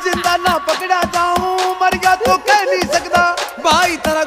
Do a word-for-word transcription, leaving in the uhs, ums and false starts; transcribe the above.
जिंदा ना पकड़ा जाऊं, मर गया तो कह नहीं सकता भाई तेरा